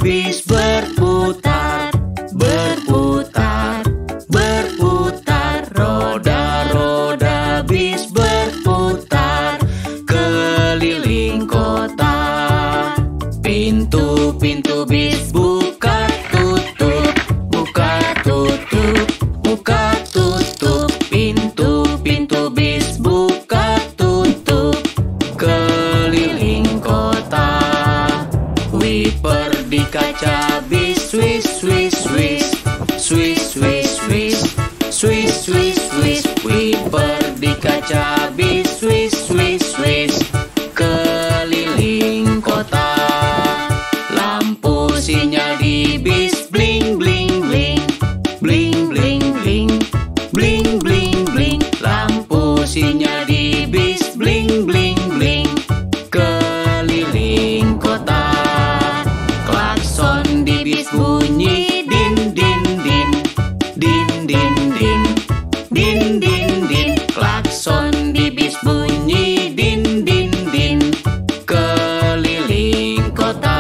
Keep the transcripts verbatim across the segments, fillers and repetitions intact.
bis berputar, berputar, berputar. Roda-roda bis berputar keliling kota. Pintu-pintu bis buka tutup, buka tutup, buka tutup. Pintu-pintu bis buka tutup keliling kota. Wiper di kaca bis swish swish swish, swish swish swish, swish swish swish. Wiper di kaca bis swish swish swish keliling kota. Lampu sinyal di bis bling bling bling, bling bling bling, bling bling bling. Lampu sinyal di bis bling bling bling keliling kota. Klakson di bis bunyi din din din, din din din, din din din. Klakson di bis bunyi din din din keliling kota.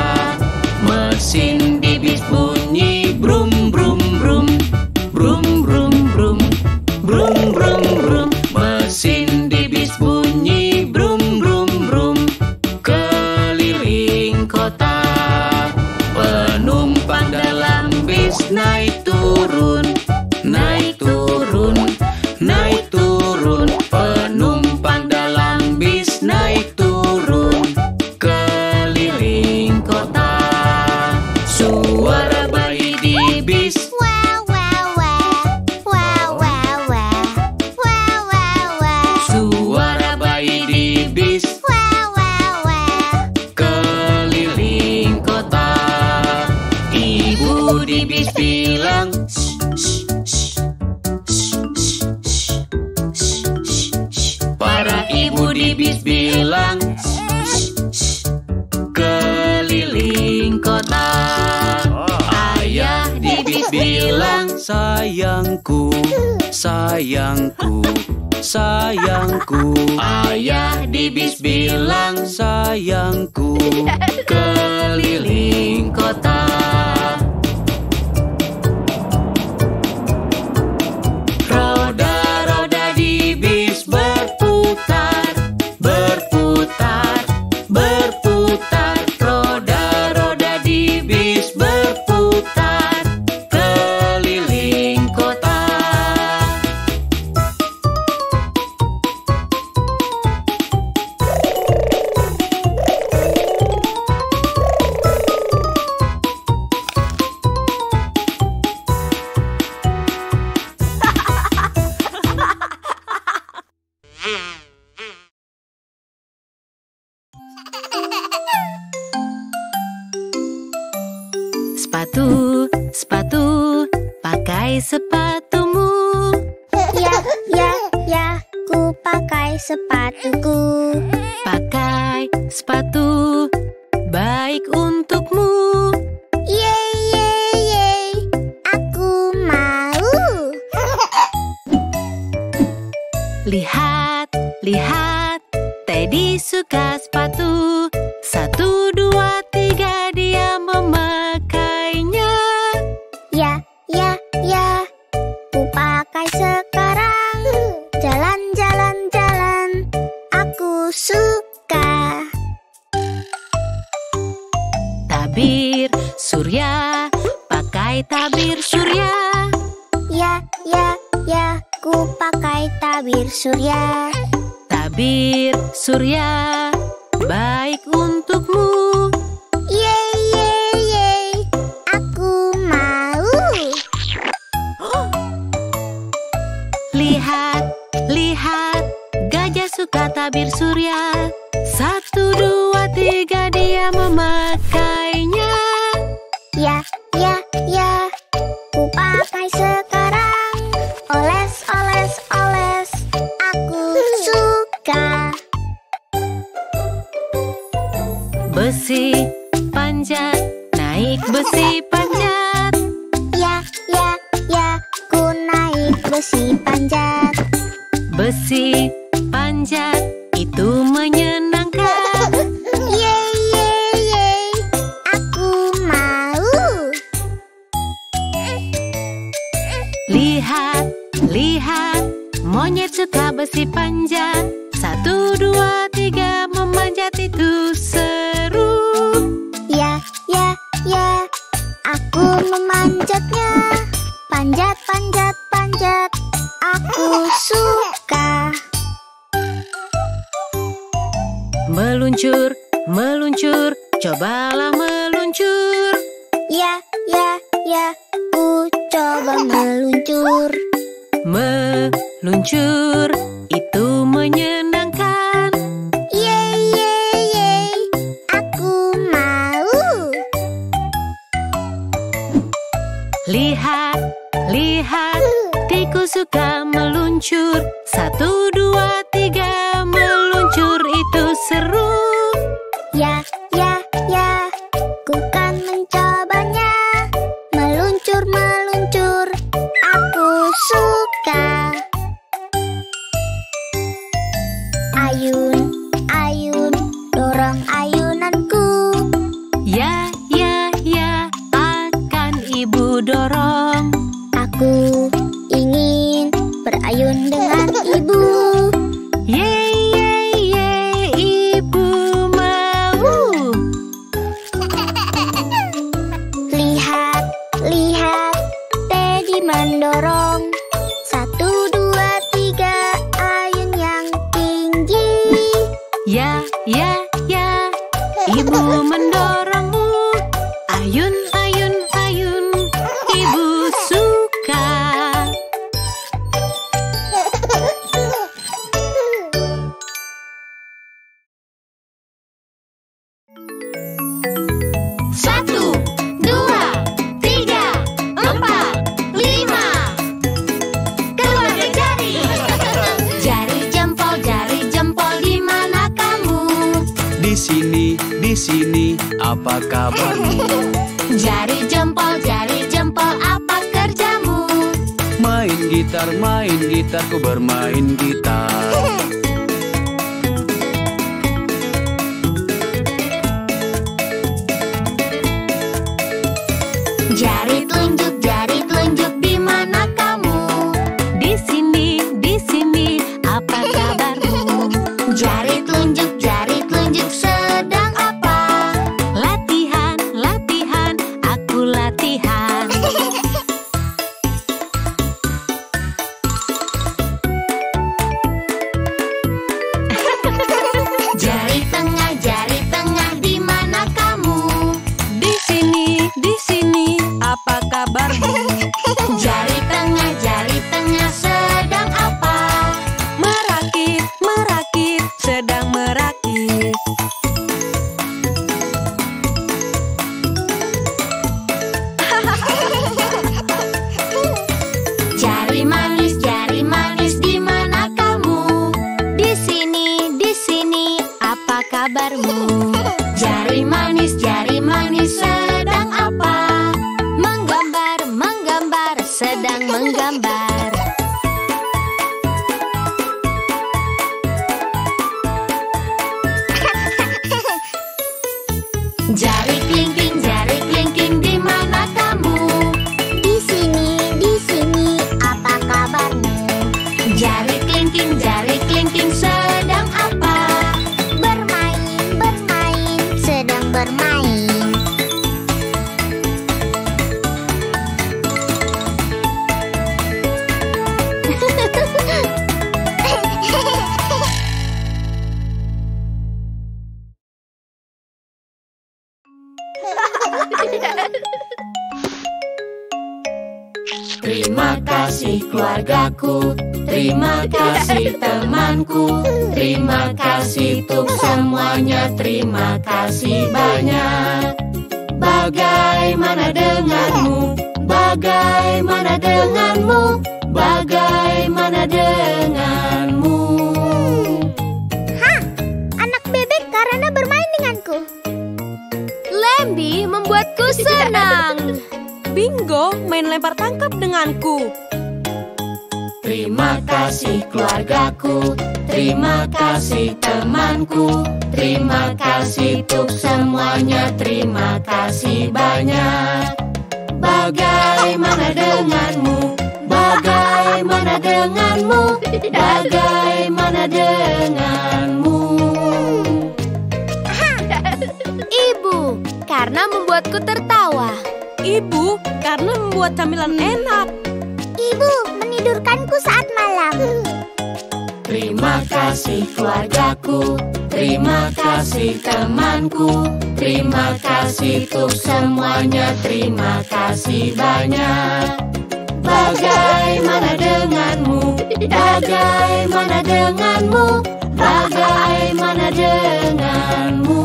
Mesin di bis bunyi brum brum brum, brum brum brum, brum brum brum. Mesin di bis bunyi brum brum brum keliling kota. Penumpang dalam bis naik turun, naik turun, naik turun. Penumpang dalam bis naik turun keliling kota. Suara bayi di bis Wah, wah, wah. Wah, wah, wah. Wah, wah, wah. Suara bayi di bis Wah, wah, wah. keliling kota. Ibu di bis bilang "Shh, shh, shh, shh, shh, shh, shh, shh." Para ibu di bis bilang "Shh, shh." Keliling kota. Ayah di bis bilang sayangku, sayangku, sayangku. Ayah di bis bilang sayangku. Keliling kota. Roda-roda di bis berputar, berputar, berputar. Roda-roda di bis berputar keliling kota. Sepatu, sepatu, pakai sepatumu. Ya, ya, ya. Ku pakai sepatuku. Pakai sepatu, baik untukmu. Yeay, yeay, yeay. Aku mau. Lihat, lihat, Teddy suka sepatu. Satu, dua, tiga, dia memakainya. Ya, ya, ya. Ku pakai sekarang. Jalan, jalan, jalan. Aku suka. Tabir surya, pakai tabir surya. Ya, ya, ya. Ku pakai tabir surya. Tabir surya, baik untukmu. Yeay, yeay, yeay. Aku mau. Lihat, lihat, gajah suka tabir surya. Satu, dua, tiga, dia memakainya. Ya, ya, ya. Ku pakai sekarang. Oles, oles, oles. Aku suka. Besi panjat, naik besi panjat. Ya, ya, ya. Ku naik besi panjat. Besi panjat, itu menyenangkan. Yeay, yeay, yeay. Aku mau. suka besi panjat. Satu, dua, tiga, memanjat itu seru. Ya, ya, ya, aku memanjatnya. Panjat, panjat, panjat, aku suka. Meluncur, meluncur, cobalah meluncur. Ya, ya, ya, ku coba meluncur. Meluncur, itu menyenangkan. Yeay, yeay, yeay, aku mau. Lihat, lihat, tikus suka meluncur. Satu, dua, tiga, meluncur itu seru. Ya, ya, ya, ku kan mencobanya. Meluncur, meluncur, aku suka. Ayun, ayun, dorong ayunanku. Ya, ya, ya, akan ibu dorong. Aku ingin berayun dengan ibu. Yeay, yeay, yeay, ibu mau. Lihat, lihat, Teddy mendorong. Satu, dua, tiga, ayun yang tinggi. Ya, ya, ya, ibu mendorongmu. Ayun, ayun, ayun, ibu suka. Satu, dua, tiga, empat, lima. Keluarkan jari. Jari jempol, jari jempol, di mana kamu? Di sini, di sini, apa kabarmu? Jari jempol, jari jempol, apa kerjamu? Main gitar, main gitar, ku bermain gitar. Jari telunjuk, jari telunjuk, di mana kamu? Di sini, di sini, apa kabarmu? Jari telunjuk, jari telunjuk, sedang apa? Latihan, latihan, aku latihan. Jari tengah, jari tengah, di mana kamu? Di sini, di sini, apa kabarmu? Jari tengah, jari tengah, sedang apa? Merakit, merakit, sedang merakit. Jari manis, jari manis, di mana kamu? Di sini, di sini, apa kabarmu? Jari manis, jari manis, sedang apa? Menggambar, menggambar, sedang menggambar. Jari kelingking, jari kelingking, di mana kamu? Di sini, di sini, apa kabarmu? Jari kelingking, jari kelingking, sedang apa? Bermain, bermain, sedang bermain. Terima kasih keluargaku, terima kasih temanku, terima kasih untuk semuanya, terima kasih banyak. Bagaimana denganmu? Bagaimana denganmu? Bagaimana denganmu? Hah, anak bebek karena bermain denganku. Lembi membuatku senang. Bingo main lempar tangkap denganku. Terima kasih keluargaku, terima kasih temanku, terima kasih untuk semuanya, terima kasih banyak. Bagaimana denganmu? Bagaimana Bagaimana denganmu? Bagaimana denganmu? Ibu, karena membuatku tertawa. Ibu, karena membuat camilan enak. Ibu, menidurkanku saat malam. Terima kasih keluargaku, terima kasih temanku, terima kasih untuk semuanya, terima kasih banyak. Bagaimana denganmu? Bagaimana denganmu? Bagaimana denganmu?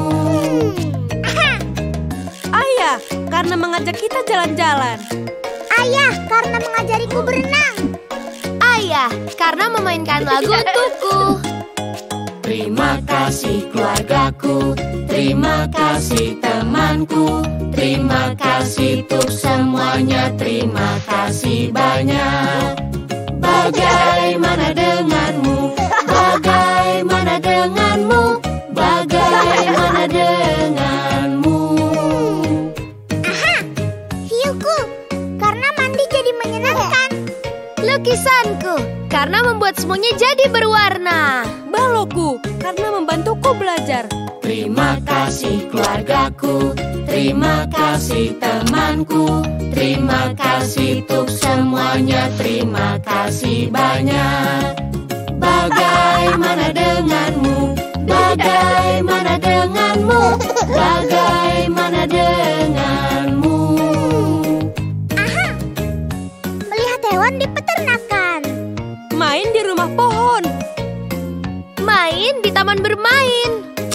Ayah, karena mengajak kita jalan-jalan. Ayah, karena mengajariku berenang. Ayah, karena memainkan lagu untukku. Terima kasih keluargaku, terima kasih temanku, terima kasih untuk semuanya, terima kasih banyak. Bagaimana denganmu? Bagaimana denganmu? Bagaimana denganmu? Aha, hiuku, karena mandi jadi menyenangkan. Lukisanku, karena membuat semuanya jadi berwarna. Balokku, karena membantuku belajar. Terima kasih keluargaku, terima kasih temanku, terima kasih untuk semuanya, terima kasih banyak. Bagaimana denganmu? Bagaimana denganmu? Bagaimana denganmu? Aha, melihat hewan di peternakan. Main di rumah pohon. Main di taman bermain.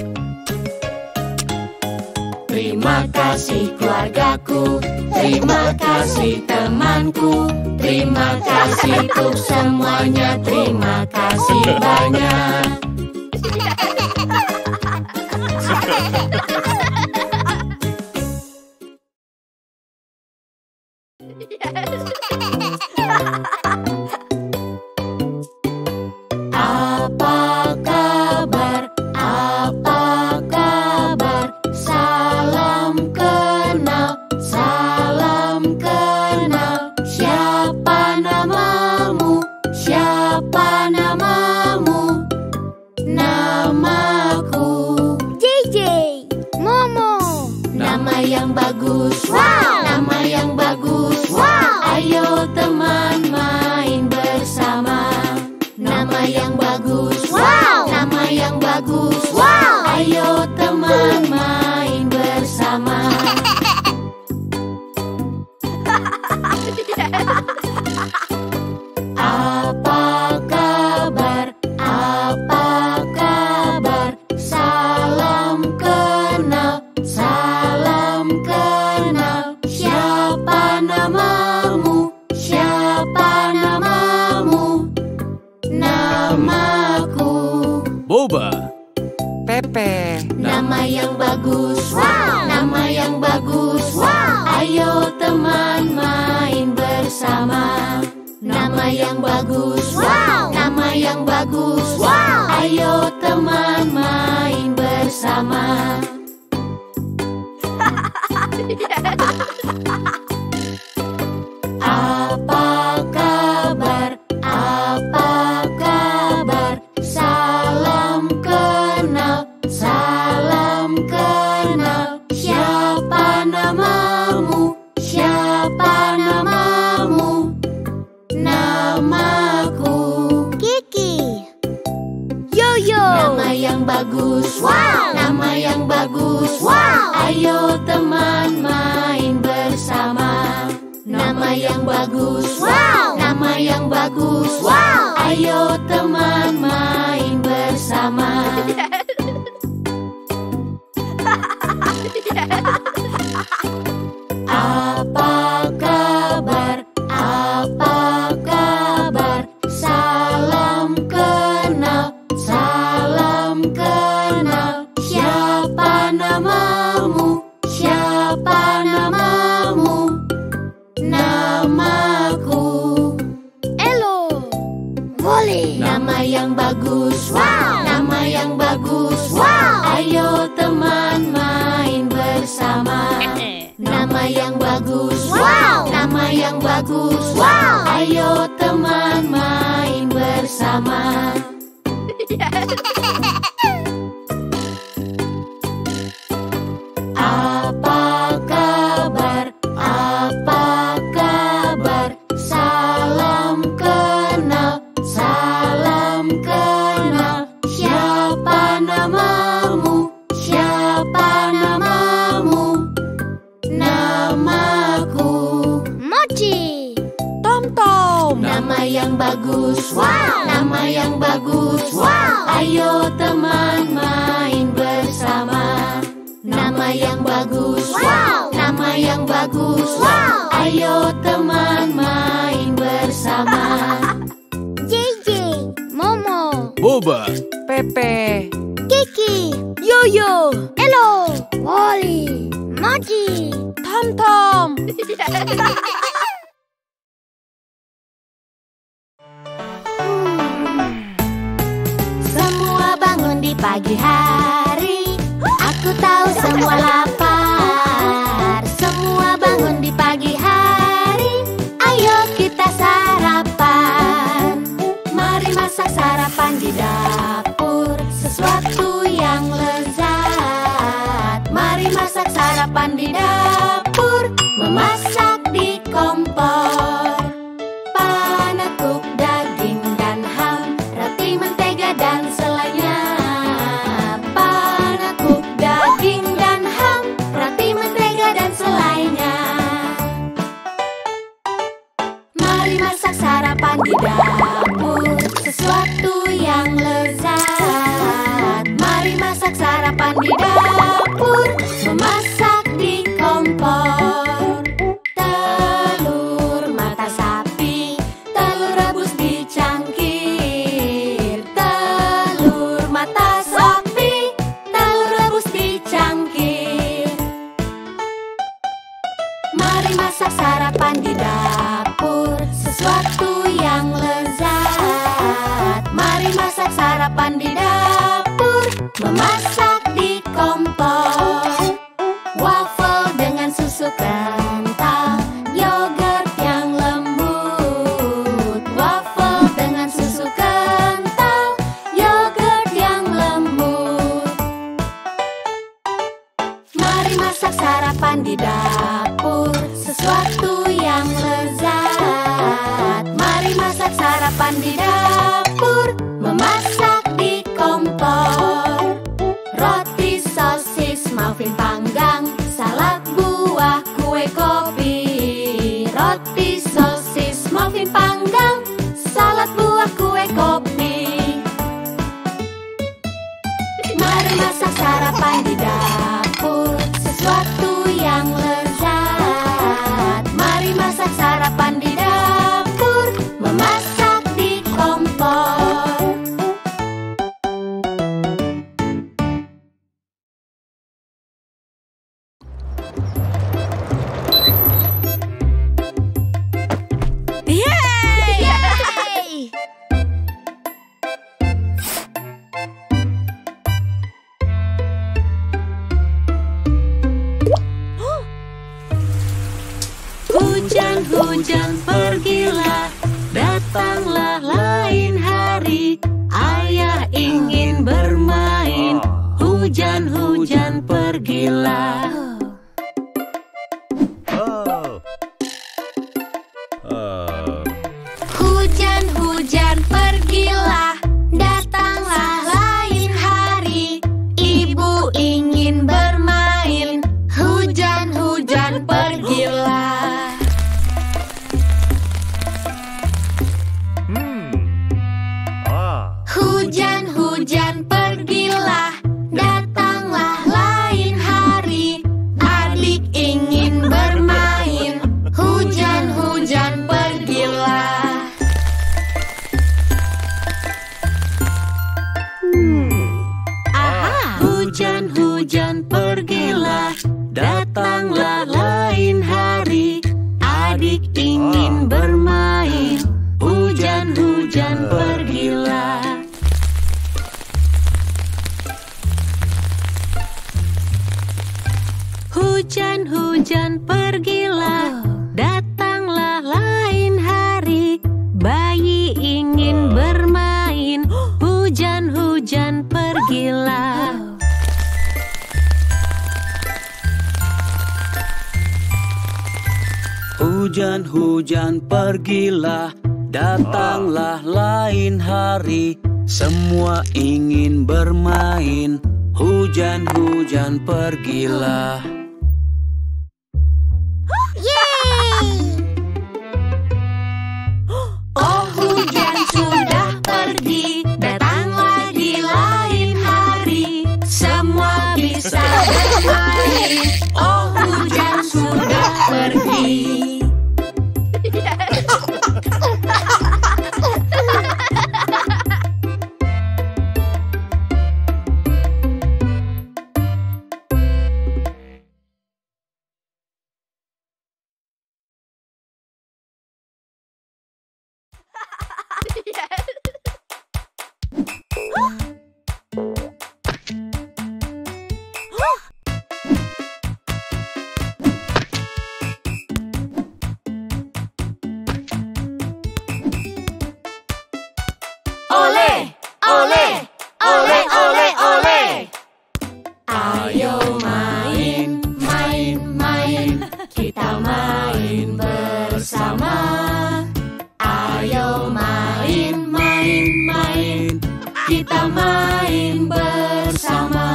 Terima kasih keluargaku, terima kasih temanku, terima kasih untuk semuanya, terima kasih banyak. Apa kabar? Apa kabar? Salam kenal, salam kenal. Siapa namamu? Siapa namamu? Namaku J J, Momo. nama yang bagus. Wow. Nama yang bagus. Wow. Ayo teman main bersama. Nama yang bagus. Wow. Nama yang bagus. Wow. Ayo teman main bersama. Apa kabar? Apa kabar? Salam kenal, salam kenal. Siapa namamu? Siapa namamu? Namaku Boba, Pepe, nama yang bagus. Wow. Nama yang bagus. Wow. Ayo teman main bersama. Nama yang bagus. Wow. Nama yang bagus. Wow. Ayo teman main bersama. Apa kabar? Apa kabar? Salam kenal, salam kenal. Siapa namamu? Siapa namamu? Namaku Kiki. Yoyo. nama yang bagus. Wow. Nama yang bagus. Wow. Ayo teman main bersama. Nama yang bagus. Wow. Nama yang bagus. Wow. Ayo teman main bersama. Apa kabar? Apa kabar? Salam kenal, salam kenal. Siapa namamu? Siapa namamu? Namaku Elo. Woli. nama yang bagus. Wow. Nama yang bagus. Wow. Ayo teman main bersama. Nama yang bagus. Wow. Nama yang bagus. bagus. Wow. Ayo teman main bersama. Apa kabar? Apa kabar? Salam kenal, salam kenal. Siapa namamu? Siapa namamu? Namaku Mochi. Tom-tom. nama yang bagus. Wow. Nama yang bagus. Wow. Ayo teman main bersama. Nama yang bagus. Wow. Nama yang bagus. Wow. Ayo teman main bersama. J J. Momo. Boba. Pepe. Kiki. Yoyo. Elo. Wally. Mochi. Tom-tom. Semua bangun di pagi hari. Aku tahu semua lapar. Semua bangun di pagi hari. Ayo kita sarapan. Mari masak sarapan di dapur. Sesuatu yang lezat. Mari masak sarapan di dapur. Memasak di kompor. Panekuk daging dan ham. Roti mentega dan selainya. Panekuk daging dan ham. Roti mentega dan selainya. Mari masak sarapan di dapur. Sesuatu yang lezat. Mari masak sarapan di dapur. Memasak di kompor. Telur mata sapi. Telur rebus di cangkir. Telur mata sapi. Telur rebus di cangkir. Mari masak sarapan di dapur. Sesuatu yang lezat. Mari masak sarapan di dapur. Memasak di kompor. Waffle dengan susu kental. Yogurt yang lembut. Waffle dengan susu kental. Yogurt yang lembut. Mari masak sarapan di dapur. Sesuatu yang lezat. Mari masak sarapan di dapur. Memasak di kompor. Roti, sosis, muffin panggang. Salad buah, kue kopi. Roti, sosis, muffin panggang. Salad buah, kue kopi. Mari masak sarapan di dapur. Sesuatu yang lezat. Mari masak sarapan di dapur. Memasak di kompor. Yeay! Hujan-hujan pergilah, datanglah lain hari. Ayah ingin bermain. Hujan-hujan pergilah. Hujan-hujan pergilah, datanglah lain hari. Ibu ingin bermain. Hujan-hujan pergilah. Hujan-hujan pergilah, datanglah lain hari. Adik ingin bermain. Hujan-hujan pergilah. Aha! Hujan-hujan pergilah, datanglah lain hari. Adik ingin bermain. Hujan-hujan pergilah. Hujan-hujan pergilah, datanglah lain Hujan-hujan pergilah, datanglah lain hari. Semua ingin bermain, hujan-hujan pergilah. Yeay! Oh, hujan sudah pergi, datang lagi lain hari. Semua bisa bermain. Oh, hujan sudah pergi. Ole, ole, ole, ole, ole. Ayo main, main, main, kita main bersama. Ayo main, main, main, kita main bersama.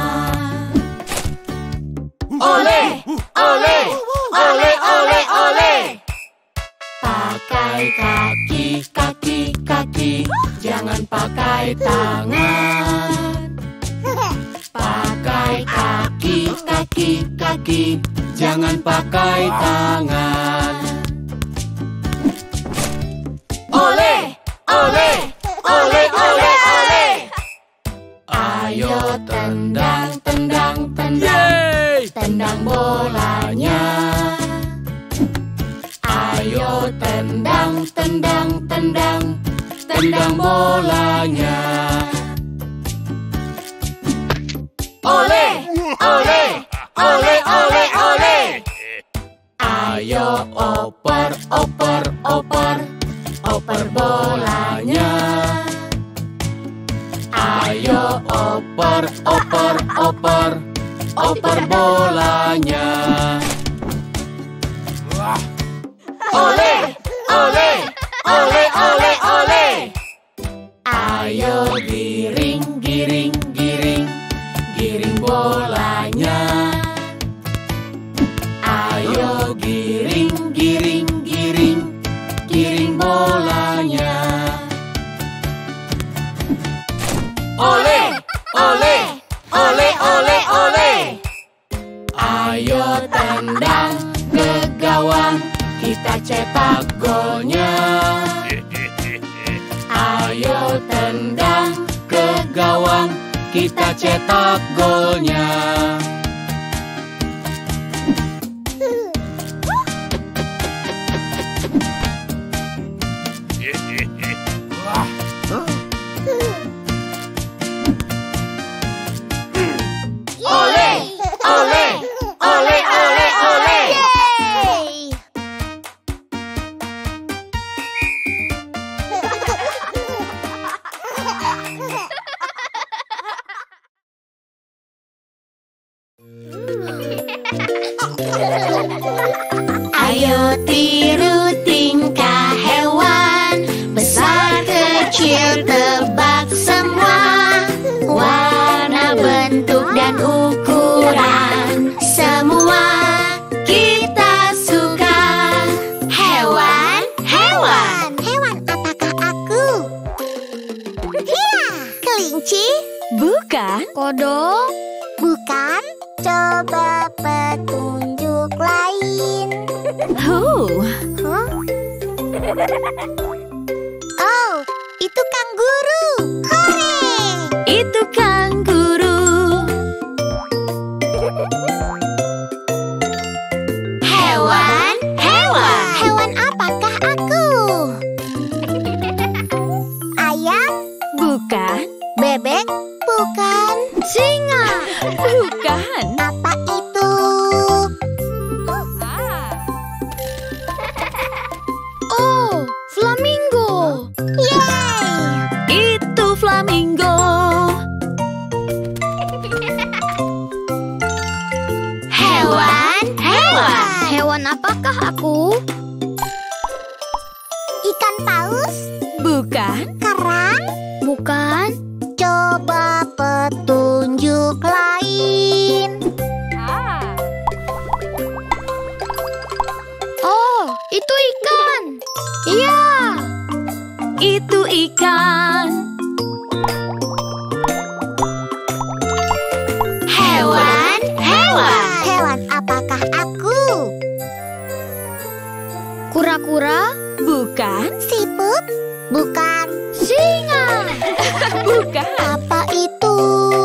Ole, ole, ole, ole, ole. Pakai kaki, kaki, kaki, jangan pakai tangan. Pakai kaki, kaki, kaki, jangan pakai tangan. Ole, ole, ole, ole, ole. Ayo tendang, tendang, tendang, tendang bolanya. Ayo tendang, tendang, tendang, tendang bolanya. Ole, ole, ole, ole, ole. Ayo oper, oper, oper, oper bolanya. Ayo oper, oper, oper, oper bolanya. Ole, ole, ole, ole, ole. Ayo giring, giring, giring, giring bolanya. Ayo giring, giring, giring, giring bolanya. Ole, ole, ole, ole, ole. Ayo tendang ke gawang, kita cetak golnya. Ayo tendang ke gawang, kita cetak golnya. Ole, ole, ole, ole, ole. Yeay! Ayo tiru tingkah hewan, besar kecil tebak semua. Warna, bentuk, dan ukuran, semua kita suka. Hewan, hewan. Hewan apakah aku? Iya, kelinci. Bukan. Kodok. Bukan. Coba petunjuk lain. Oh, Huh? Oh, itu kanguru. Hore! itu kanguru. Hewan, hewan. Hewan apakah aku? Ayam? Bukan. Bebek? Bukan. Singa? Bukan. Apa itu? Oh, flamingo. Yeay! Itu flamingo. Hewan? Hewan. Hewan apakah aku? Hewan paus? Bukan. Kerang? Bukan. Coba petunjuk lain. Oh, itu ikan. Iya. Itu ikan. Hewan, hewan. Hewan apakah aku? Kura-kura? Bukan. Siput? Bukan. Singa? Bukan. Apa itu?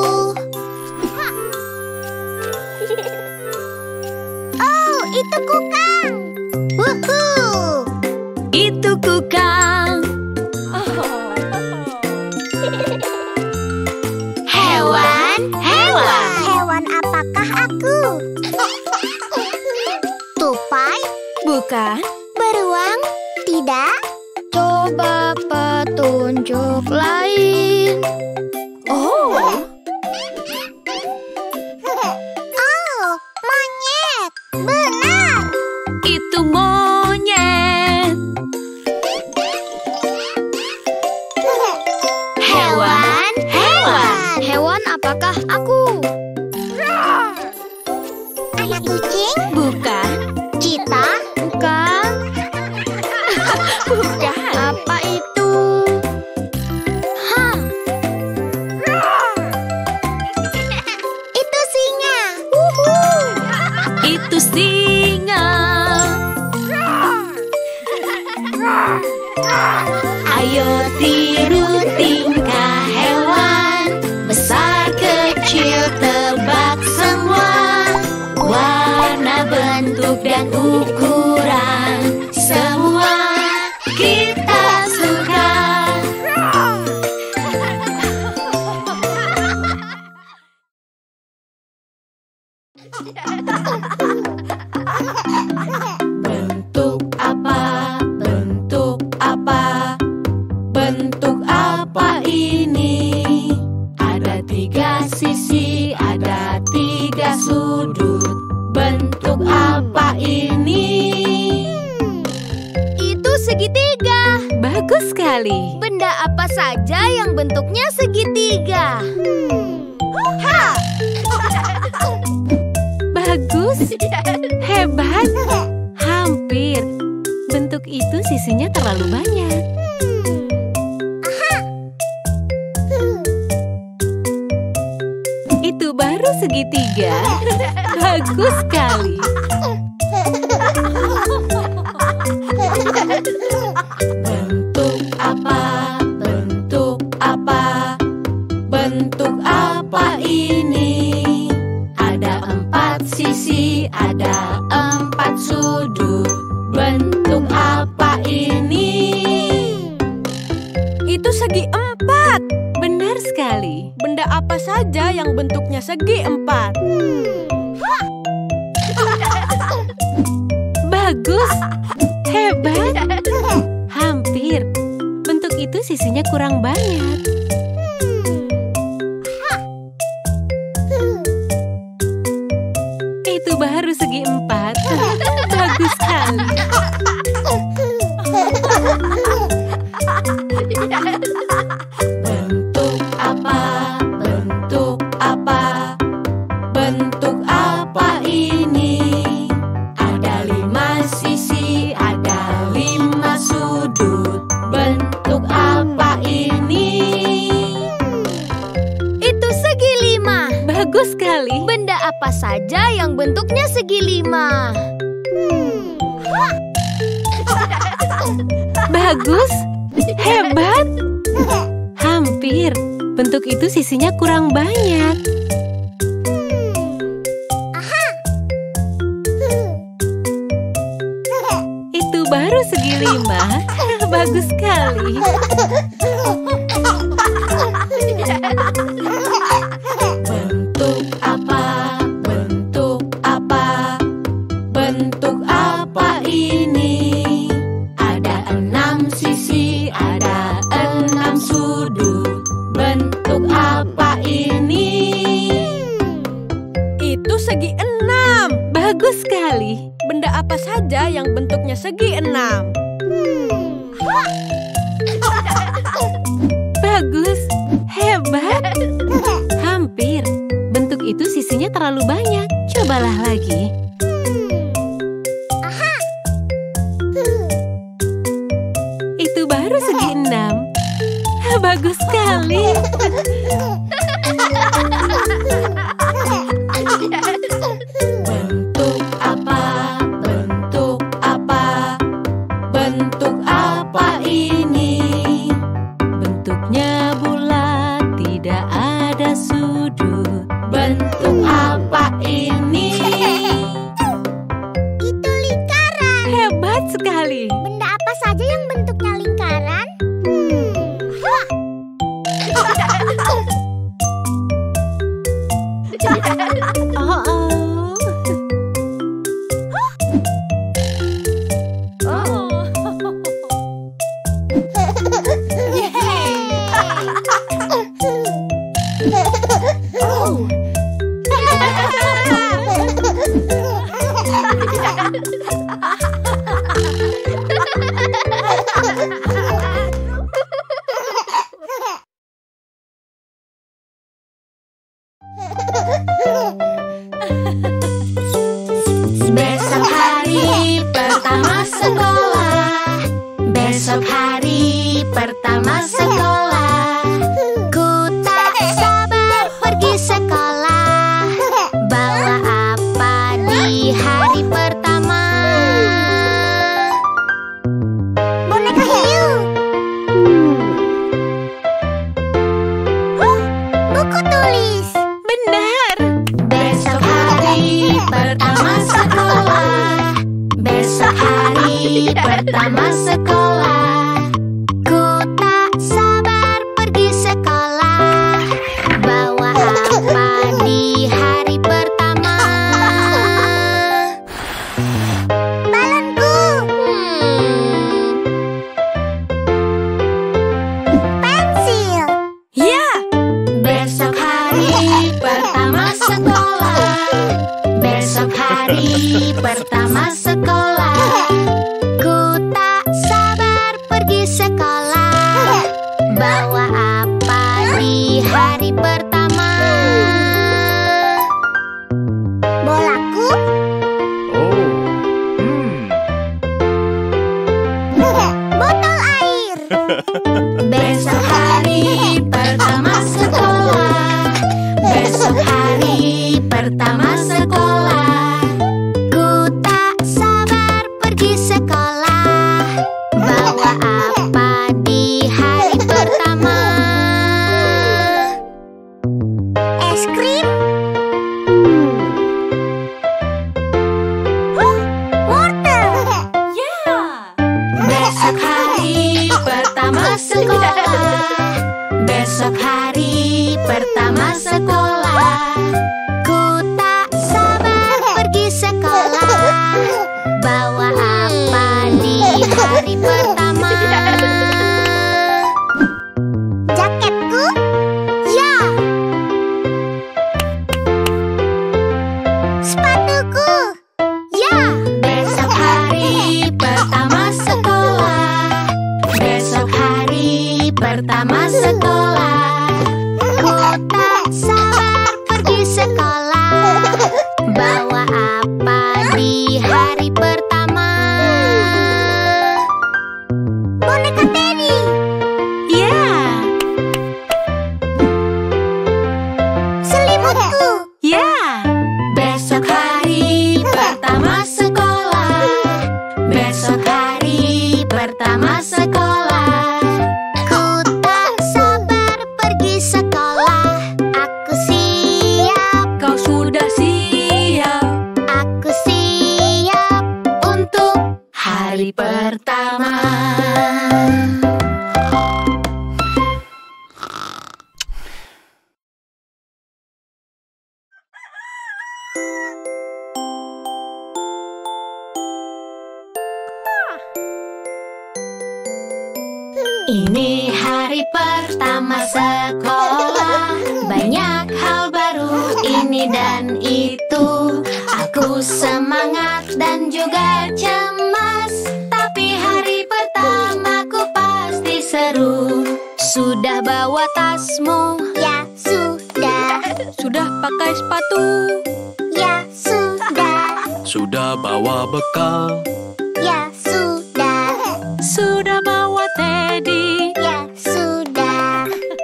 Oh, itu kukang. Wuhu. Itu kukang. Hewan, hewan. Hewan apakah aku? Tupai? Bukan. Beruang? Tidak. Coba petunjuk lain. Oh, Oh, monyet. Benar. itu monyet. Hewan, hewan. Hewan apakah aku? Anak kucing? Bukan. Cita? Bukan. Bukan. Apa itu? Hah, Itu singa. Itu singa. Ayo tiru tingkah hewan, besar kecil tebak semua. Warna, bentuk, dan ukuran, semua kita suka. Bentuk apa? Bentuk apa? Bentuk apa ini? Ada tiga sisi, ada tiga sudut. Bentuk apa ini? itu segitiga. Bagus sekali. Benda apa saja yang bentuknya segitiga? Bagus. Hebat. Hampir. Bentuk itu sisinya terlalu banyak. Itu baru segitiga. Bagus sekali. Bentuk apa? Bentuk apa? Bentuk apa ini? Ada empat sisi, ada empat sudut. Bentuk apa ini? Itu segi empat. Benar sekali. Benda apa saja yang bentuknya segi empat? Bagus. Hebat. Hampir. Bentuk itu sisinya kurang banyak. Itu baru segi empat. Bagus sekali. Bentuk apa? Bentuk apa? Bentuk apa ini? Ada lima sisi, ada lima sudut. Bentuk apa ini? Itu segi lima. Bagus sekali. Benda apa saja yang bentuknya segi lima? Bagus. Hebat. Hampir. Bentuk itu sisinya kurang banyak. Itu baru segi lima. Bagus sekali. Bentuk apa? Bentuk apa? Bentuk apa ini? Ada enam sisi, ada enam sudut. Bentuk apa ini? Itu segi enam. Bagus sekali. Benda apa saja yang bentuknya segi enam? Bagus, hebat. Hampir. Bentuk itu sisinya terlalu banyak. Cobalah lagi. Itu baru segi enam. Bagus sekali. Bentuk apa? Bentuk apa? Bentuk apa ini? Bentuknya bulat, tidak ada sudut. Bentuk apa ini? Itu lingkaran. Hebat sekali. Benda apa saja yang bentuknya lingkaran? Oh, oh. Besok hari pertama sekolah. Besok hari pertama sekolah. Ku tak sabar pergi sekolah. Bawa apa di hari pertama? Boneka hiu. Huh, buku tulis. Benar. Besok hari pertama sekolah. Besok hari pertama sekolah. Ku tak sabar pergi sekolah. Bawa apa di hari pertama? Balonku. Hmm. Pensil. Ya, Besok hari pertama sekolah. Besok hari pertama sekolah. Ku tak sabar pergi sekolah. Bawa apa di hari pertama? Bolaku. Botol air. Besok hari pertama sekolah. Besok hari pertama sekolah. Ku tak sabar pergi sekolah. Bawa apa di hari pertama? Es krim. Huh, wortel. Besok hari pertama sekolah. Besok hari pertama sekolah. Ku tak sabar pergi sekolah. Bawa apa di hari pertama? Jaketku? Ya. Sepatuku? Ya. Besok hari pertama sekolah. Besok hari pertama sekolah. Ku tak sabar pergi sekolah. Bawa apa di hari pertama? Boneka Teddy. ya, Selimutku. ya. Besok hari pertama sekolah. Besok hari pertama sekolah. Ku tak sabar pergi sekolah. Aku siap. Kau sudah siap. Aku siap. Untuk hari pertama. Ini hari pertama sekolah. Banyak hal baru ini dan itu. Aku semangat dan juga cemas. Tapi hari pertamaku tasmu? Ya sudah. Sudah pakai sepatu? Ya sudah. Sudah bawa bekal? Ya sudah. Sudah bawa teddy? Ya sudah.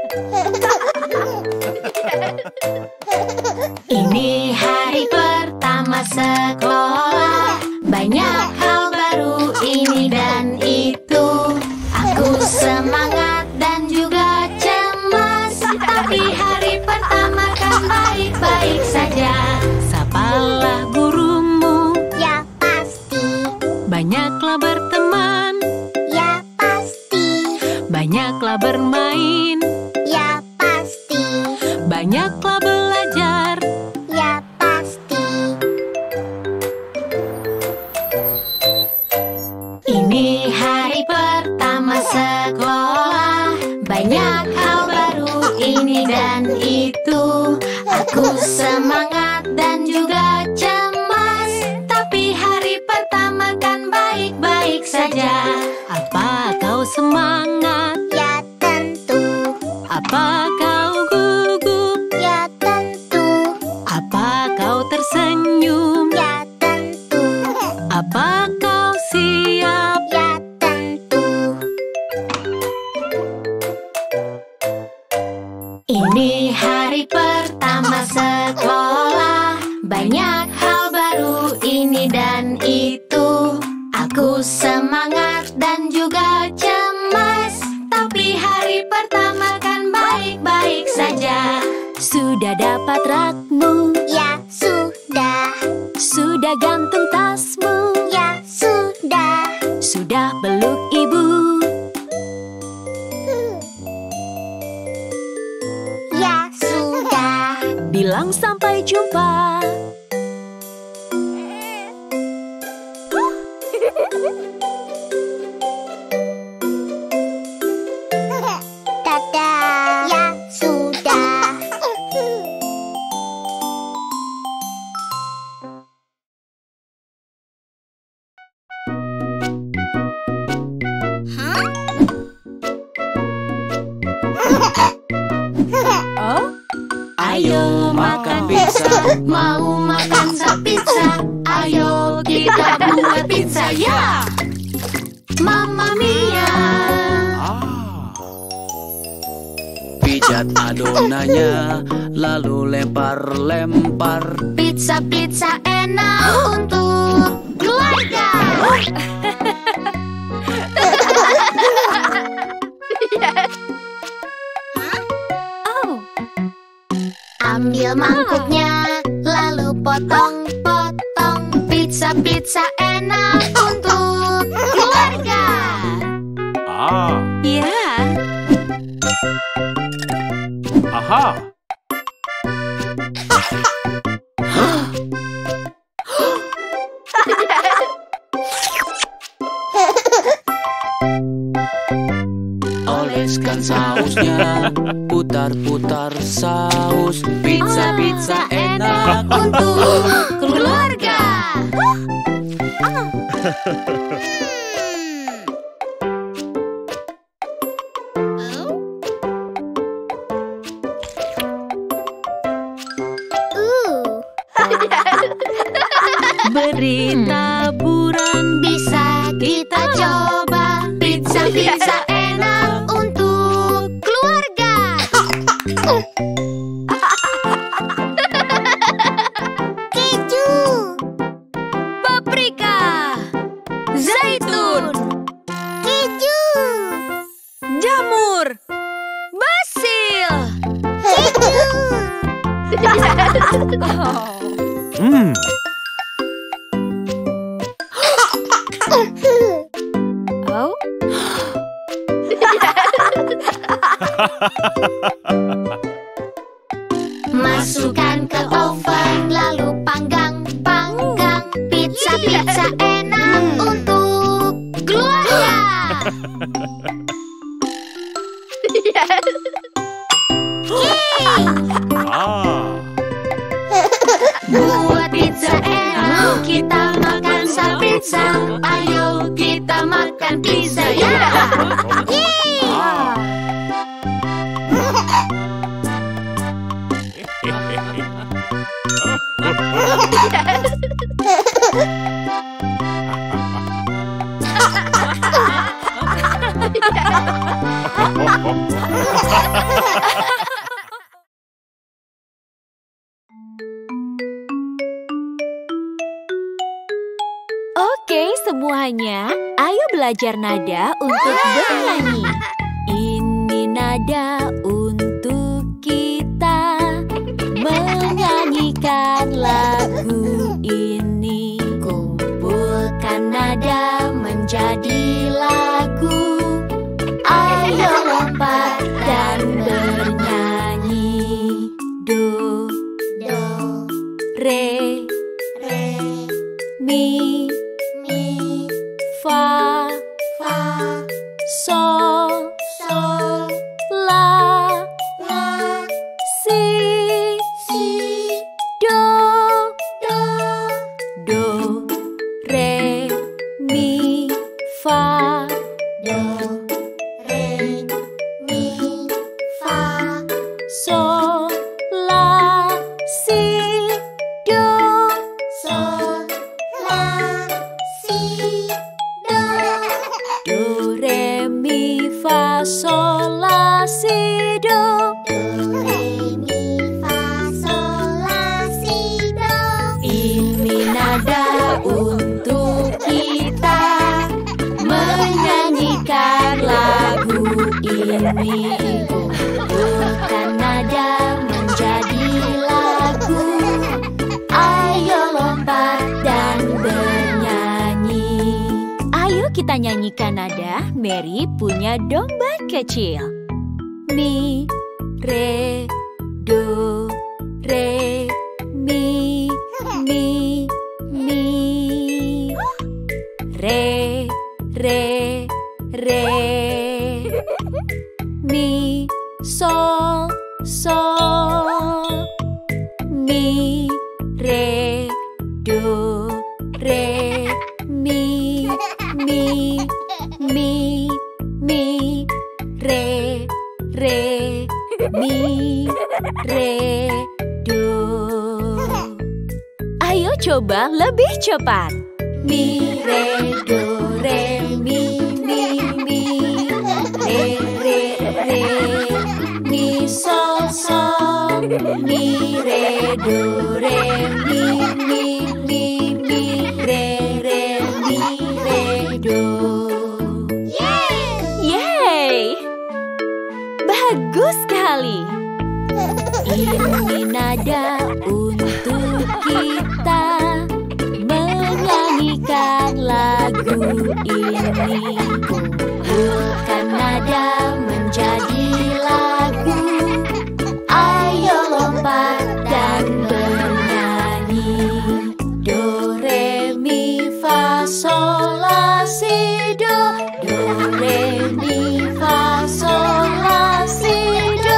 Ini hari pertama sekolah. Banyak hal baru ini dan itu. Aku semangat dan juga cemas. Tapi hari pertama kan baik-baik saja. Sapalah gurumu, Ya pasti. banyaklah berteman, Ya pasti. banyaklah bermain, Ya pasti. banyaklah belajar. Ya pasti. Ini hari pertama sekolah. Banyak hal baru ini dan itu. Aku semangat dan juga cemas. Tapi hari pertama kan baik-baik saja. Apa kau semangat? Ya tentu. Apa kau gugup? Ya tentu. Apa kau tersenyum? Ya tentu. Apa kau siap? Ya tentu. Ini hari pertama sekolah. Banyak hal baru ini dan itu. Aku semangat dan juga cemas. Tapi hari pertama kan baik-baik saja. Sudah dapat rakmu? Ya sudah. Sudah gantung tasmu? Ya sudah. Sudah peluk ibu? Ya sudah. Bilang sampai jumpa. Dadah. Ya sudah. Oh, Ayo makan pizza. Mau makan pizza? Ayo kita buat pizza ya. Mamma mia. Pijat adonannya, lalu lempar-lempar. Pizza-pizza enak untuk keluarga. Ambil mangkuknya, lalu potong-potong. Pizza-pizza enak untuk keluarga. Ah, Ya, aha. Oleskan sausnya, putar-putar saus. Pizza-pizza enak. Untuk keluarga. beri taburan. Bisa kita coba. Pizza-pizza enak untuk keluarga. Keju, paprika, zaitun, keju, jamur, basil. keju. Hmm, Oh, Masukkan ke oven lalu panggang-panggang. Pizza-pizza enak untuk keluarga. ah. Buat pizza enak, kita makan sa pizza. Ayo kita makan pizza ya. Yeay. Oke semuanya, ayo belajar nada untuk bernyanyi. Ini nada untuk kita menyanyikan lagu ini. Kumpulkan nada menjadi lagu. Ayo lompat dan bernyanyi. Do, Do, re, Re, mi, Mi, fa, Fa, sol, Sol, la, La, si, Si, do, Do, do, re, mi, fa, Do, Re, Mi, Fa, sol, la, si, do. Sol, La, Si, Do. Do, re, mi, fa, sol, la, si, do. Do, Re, Mi, Fa, Sol, La, Si, Do. Ini nada untuk kita menyanyikan lagu ini. Kumpulkan nada menjadi lagu. Ayo lompat dan bernyanyi. Ayo kita nyanyikan nada. Mary punya domba kecil. Mi, re, do, re, mi, mi, mi. Re, re, re. Mi, sol, sol. Mi, re, do, re, mi, mi, mi, mi. Re, re, mi, re, do. Ayo coba lebih cepat. Mi, re, do, re, mi, mi, mi. Re, re, re. Mi, sol, sol. Mi, re, do, re, mi, mi, mi, mi. Re, re, mi, re, do. Yeay! Bagus sekali. Ini nada untuk kita menyanyikan lagu ini. Kumpulkan nada menjadi lagu. Ayo lompat dan bernyanyi. Do, re, mi, fa, sol, la, si, do. Do, re, mi, fa, sol, la, si, do.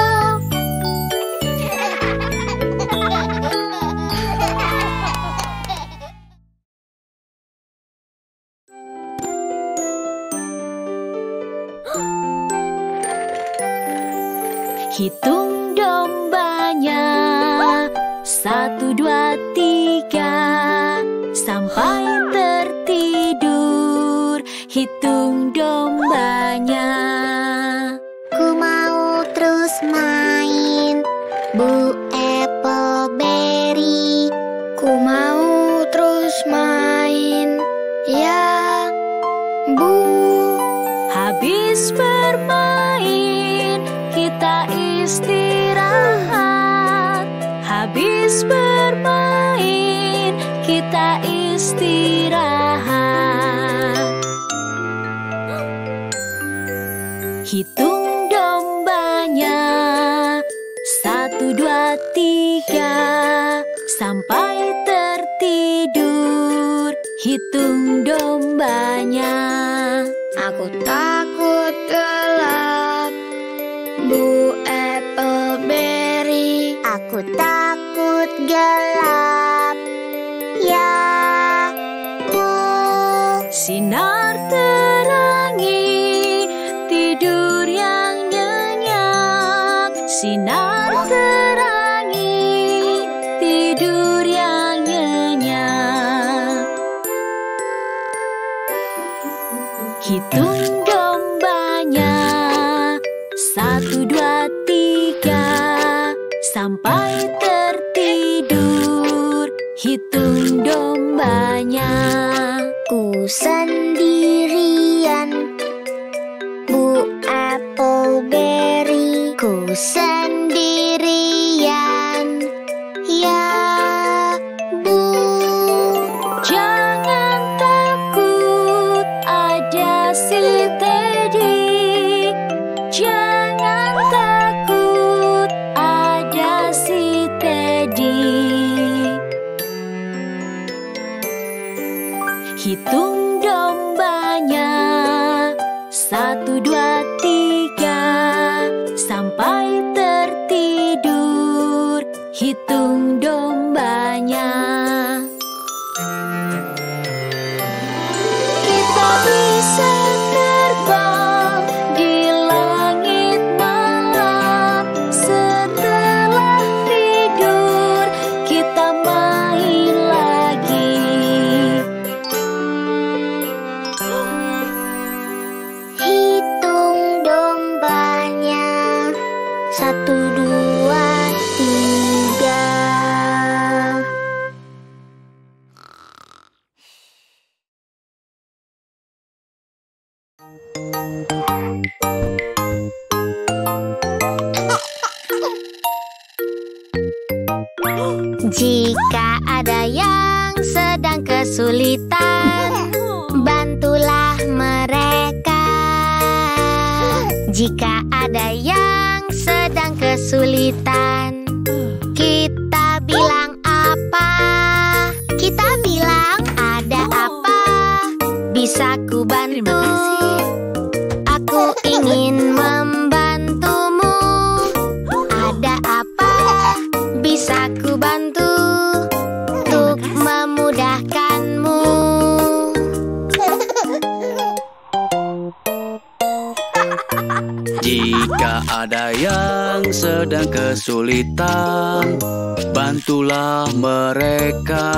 Hitung dombanya. Satu, dua, tiga. Sampai tertidur. Hitung dombanya. Ku mau terus main, Bu Appleberry. Ku mau terus main, ya Bu. Habis bermain, kita istirahat. Habis bermain, kita istirahat. Hitung dombanya. Satu, dua, tiga. Sampai tertidur. Hitung dombanya. Aku takut gelap, Bu Appleberry. Aku takut gelap, ya Bu. Sinar terangi tidur yang nyenyak. Sinar terangi tidur yang nyenyak. Hitung dombanya. Satu, dua, tiga, sampai tertidur. Hitung dombanya. Ku sendirian, Bu Appleberry. Ku sendirian, ya Bu. Jangan takut, ada si Teddy. Jangan takut, ada si Teddy. Hitung dombanya. Satu, dua, tiga, sampai tertidur. Hitung dombanya. Kita bisa terbang di langit malam. Setelah tidur, kita main lagi. Hitung dombanya. Satu, dua, tiga. Jika ada yang sedang kesulitan, bantulah mereka. Jika ada yang sedang kesulitan, kita bilang apa? Kita bilang ada apa? Bisa ku bantu? Aku ingin membantumu. Ada apa? Bisa ku bantu untuk memudahkanmu. Jika ada yang sedang kesulitan, bantulah mereka.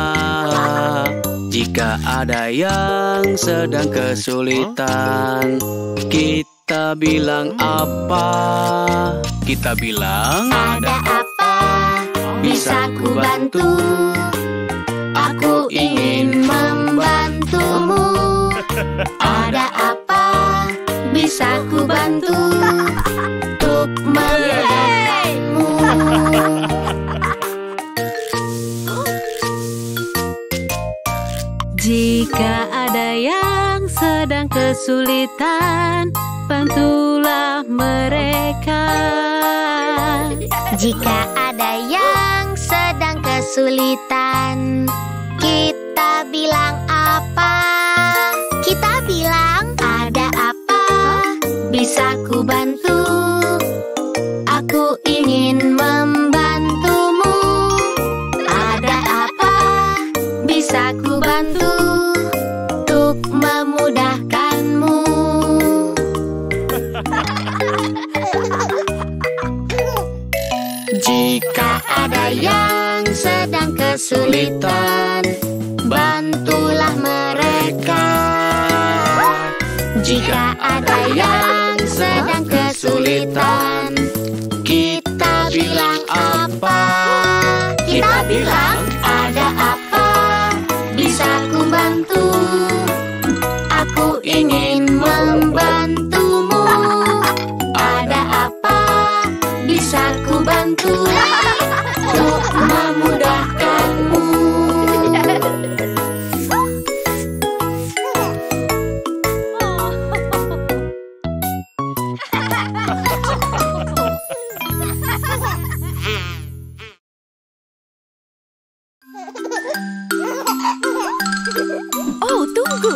Jika ada yang sedang kesulitan, kita bilang apa? Kita bilang Ada apa? Bisa ku bantu? Aku ingin membantumu. Ada apa? Bisa ku bantu untuk memudahkanmu. Jika ada yang sedang kesulitan, bantulah mereka. Jika ada yang sedang kesulitan, kita bilang apa? Kita bilang ada apa? Bisa ku bantu? Aku ingin membantumu. Ada apa? Bisa ku bantu untuk memudahkanmu. Jika ada yang sedang kesulitan, bantulah mereka. Jika ada yang sedang kesulitan, kita bilang apa? Kita bilang ada apa? Bisa ku bantu? Aku ingin membantumu. Ada apa? Bisa ku bantu untuk memudahkanmu. Oh, tunggu.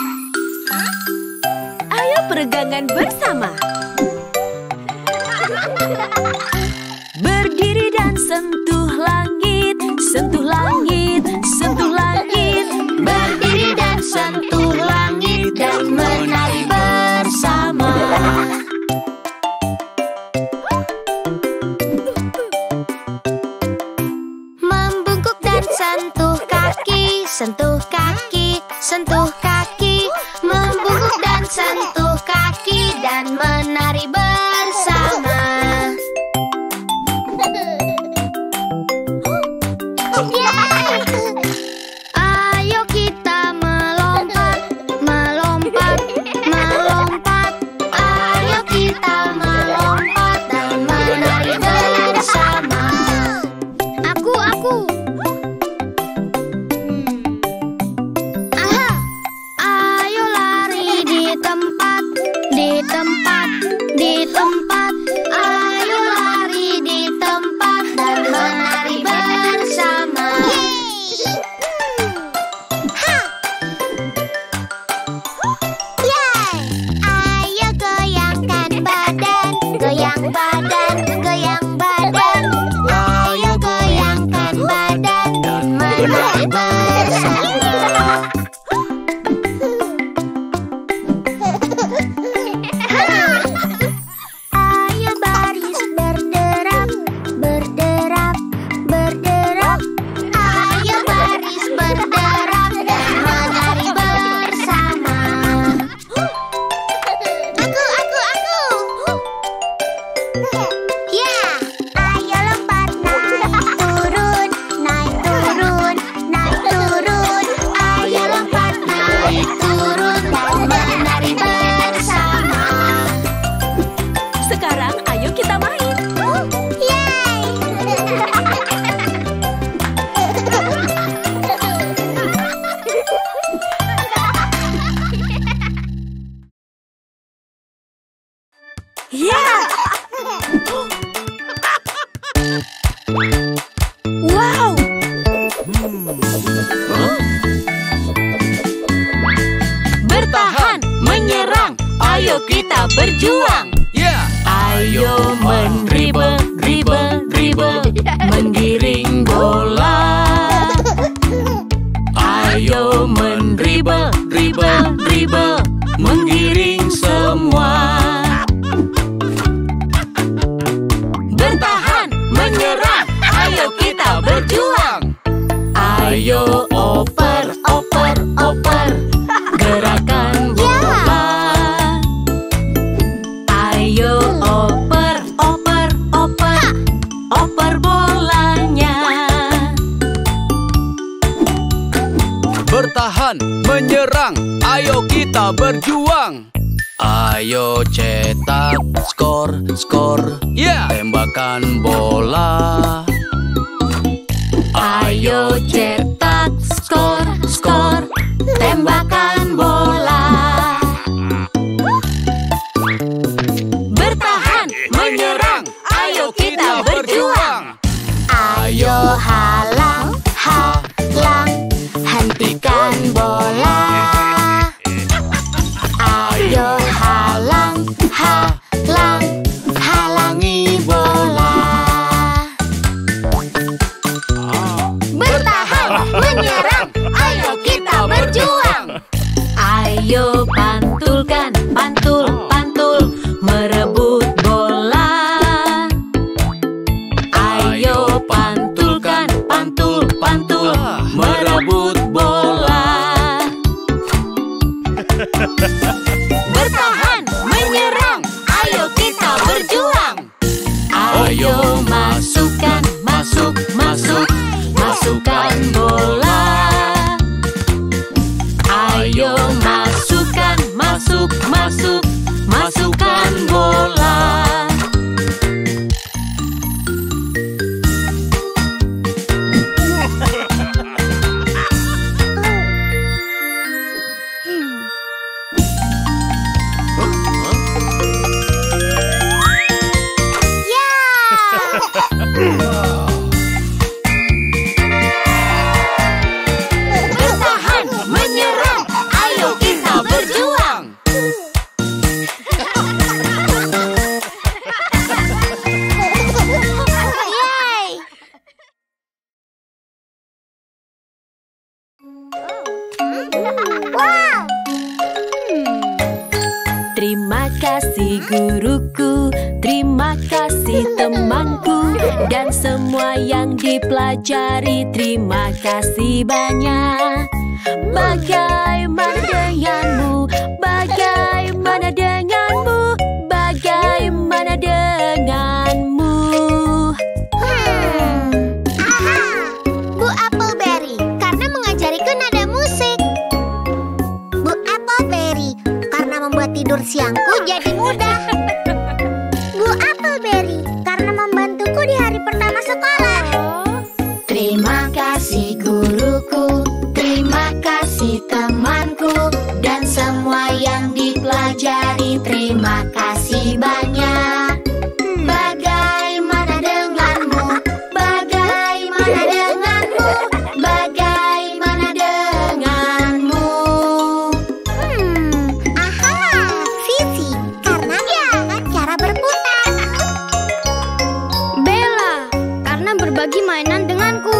Ayo peregangan bersama. Berdiri dan sentuh langit, sentuh langit, sentuh langit. Berdiri dan sentuh langit dan menari bersama. Membungkuk dan sentuh kaki, sentuh kaki, sentuh kaki. Membungkuk dan sentuh kaki dan menari bersama. ayo kita berjuang. Yeah. Ayo mendribble, dribble, dribble, menggiring bola. Ayo mendribble, dribble, dribble, menggiring semua. Bertahan, menyerang, ayo kita berjuang. Ayo oper, oper, oper, gerakan bola. Ayo oper, oper, oper, oper bolanya. Bertahan, menyerang, ayo kita berjuang. Ayo cetak skor, skor, yeah. Tembakan bola. Ayo cetak skor, skor, tembakan bola. Bertahan, menyerang, ayo kita berjuang. Ayo halang, halang, hentikan bola. Ayo halang, halang, halangi bola. Bertahan, menyerang, ayo kita berjuang. Ayo pantulkan, pantul, pantul, merebut bola. Ayo pantulkan, pantul, pantul, merebut bola. Bertahan, menyerang, ayo kita berjuang. Ayo masukkan, masuk, masuk, masukkan bola. Ayo masukkan, masuk, masuk, masukkan bola. Bertahan, menyerang, ayo kita berjuang. Yeay! Wow! Terima kasih guruku, terima kasih temanku, dan semua yang dipelajari. Terima kasih banyak. Bagaimana denganmu? Bagaimana denganmu? Bagaimana denganmu? Hmm. Aha! Bu Appleberry, karena mengajariku nada musik. Bu Appleberry, karena membuat tidur siangku jadi mudah. Bu Appleberry, karena membantuku di hari pertama sekolah. Terima kasih guruku, terima kasih temanku, dan semua yang dipelajari. Terima kasih banyak. Bagaimana denganmu? Bagaimana denganmu? Bagaimana denganmu? Hmm, aha, Fifi, karena menggunakan cara berputar. Bella, karena berbagi mainan denganku.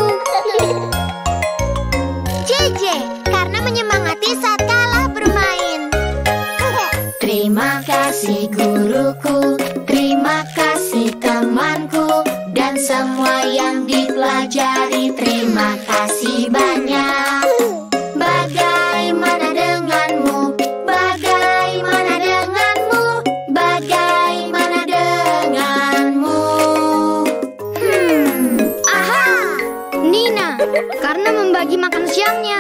J J, karena menyemangati saat kalah bermain. Terima kasih guruku, terima kasih temanku, dan semua yang dipelajari. Terima kasih banyak. Bagaimana denganmu? Bagaimana denganmu? Bagaimana denganmu? Hmm, aha, Nina, karena membagi makan siangnya.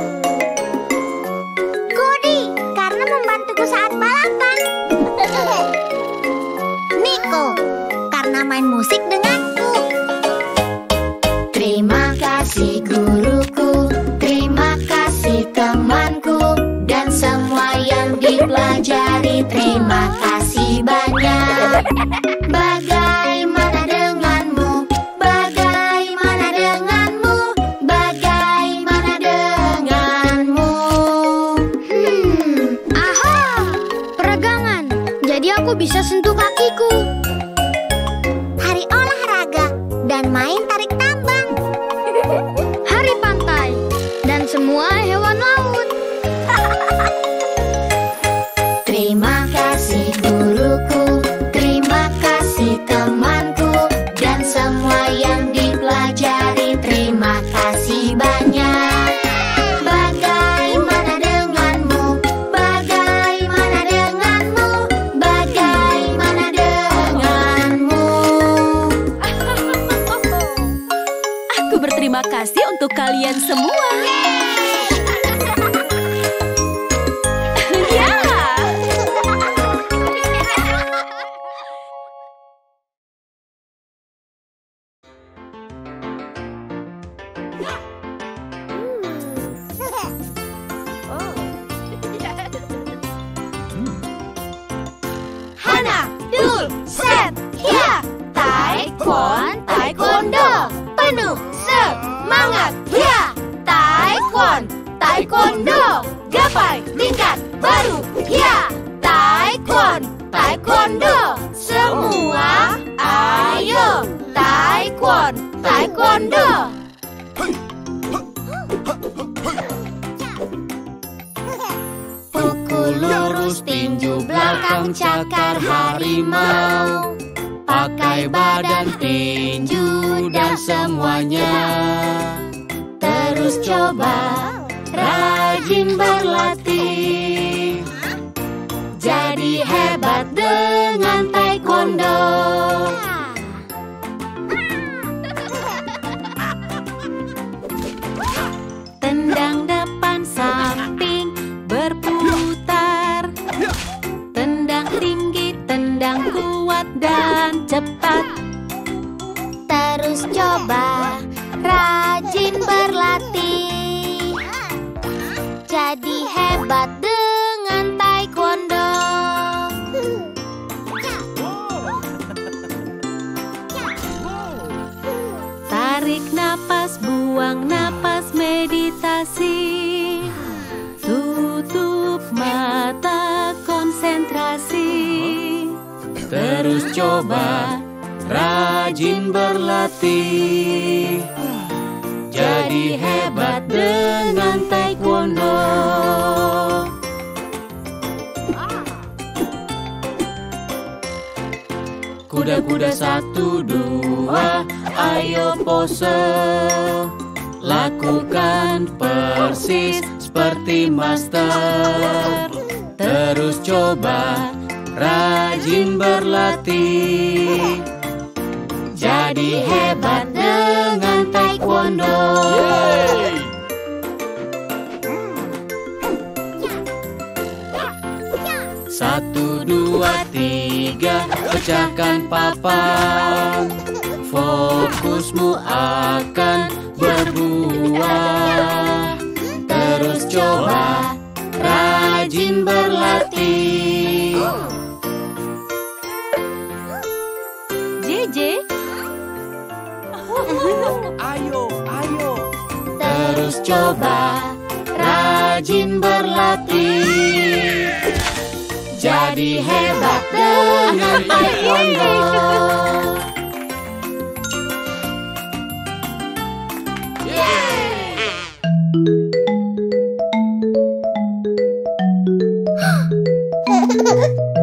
Cody, karena membantuku saat balapan. Nico, karena main musik denganku. Terima kasih guruku, terima kasih temanku, dan semua yang dipelajari. Terima kasih banyak. Bagaimana denganmu? Bagaimana denganmu? Bagaimana denganmu? Hmm, aha, peragangan, aku bisa sentuh kakiku. Hari olahraga dan main tarik tambang. Hari pantai dan semua hewan laut. Terima kasih guruku, terima kasih temanku, dan semua yang dipelajari. Terima kasih banyak. Bagaimana denganmu? Bagaimana denganmu? Bagaimana denganmu? Aku berterima kasih untuk kalian semua. Ya. Hana, dul, set, ya. Taekwon, taekwondo. Penuh semangat, ya. Taekwon, taekwondo. Gapai tingkat baru, ya. Taekwon, taekwondo. Semua, ayo. Taekwon, taekwondo. Pukul lurus tinju belakang cakar harimau. Pakai badan tinju dan semuanya. Terus coba rajin berlatih. Jadi hebat dengan taekwondo. Tendang depan samping berputar. Tendang tinggi, tendang kuat dan cepat. Terus coba rajin berlatih. Jadi hebat dengan taekwondo. Tarik napas, buang napas, meditasi. Tutup mata, konsentrasi. Terus coba rajin berlatih. Jadi hebat dengan taekwondo. Kuda-kuda satu dua, ayo pose. Lakukan persis seperti master. Terus coba rajin berlatih. Jadi hebat dengan taekwondo. Satu, dua, tiga, pecahkan papan. Fokusmu akan berbuah. Terus coba rajin berlatih. J J. Ayo, ayo. Terus coba rajin berlatih. Jadi hebat dengan taekwondo. Yeay!